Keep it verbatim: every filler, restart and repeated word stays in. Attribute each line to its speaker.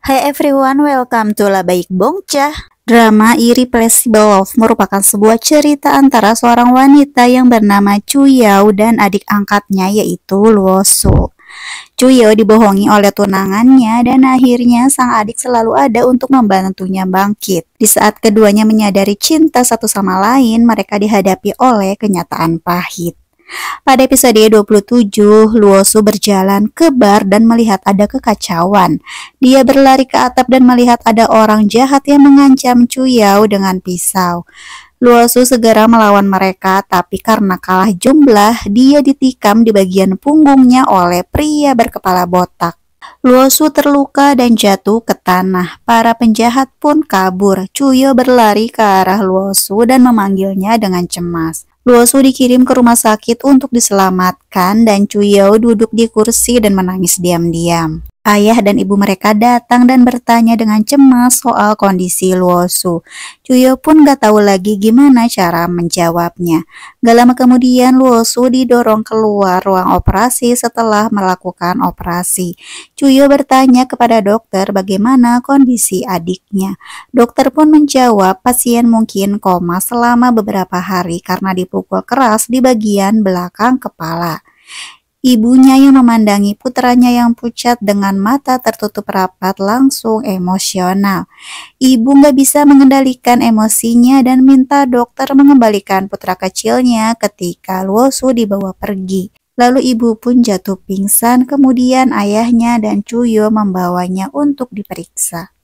Speaker 1: Hai everyone, welcome to La Baik Bongcah. Drama Irreplaceable Love merupakan sebuah cerita antara seorang wanita yang bernama Chu Yao dan adik angkatnya yaitu Luo Su. Chu Yao dibohongi oleh tunangannya dan akhirnya sang adik selalu ada untuk membantunya bangkit. Di saat keduanya menyadari cinta satu sama lain, mereka dihadapi oleh kenyataan pahit. Pada episode dua puluh tujuh, Luo Su berjalan ke bar dan melihat ada kekacauan. Dia berlari ke atap dan melihat ada orang jahat yang mengancam Chu Yao dengan pisau. Luo Su segera melawan mereka, tapi karena kalah jumlah, dia ditikam di bagian punggungnya oleh pria berkepala botak. Luo Su terluka dan jatuh ke tanah. Para penjahat pun kabur. Chu Yao berlari ke arah Luo Su dan memanggilnya dengan cemas. Luo Su dikirim ke rumah sakit untuk diselamatkan dan Chu Yao duduk di kursi dan menangis diam-diam. Ayah dan ibu mereka datang dan bertanya dengan cemas soal kondisi Luo Su. Chu Yao pun gak tahu lagi gimana cara menjawabnya. Gak lama kemudian Luo Su didorong keluar ruang operasi setelah melakukan operasi. Chu Yao bertanya kepada dokter bagaimana kondisi adiknya. Dokter pun menjawab pasien mungkin koma selama beberapa hari karena dipukul keras di bagian belakang kepala. Ibunya yang memandangi putranya yang pucat dengan mata tertutup rapat langsung emosional. Ibu nggak bisa mengendalikan emosinya dan minta dokter mengembalikan putra kecilnya ketika Luo Su dibawa pergi. Lalu ibu pun jatuh pingsan, kemudian ayahnya dan Chu Yao membawanya untuk diperiksa.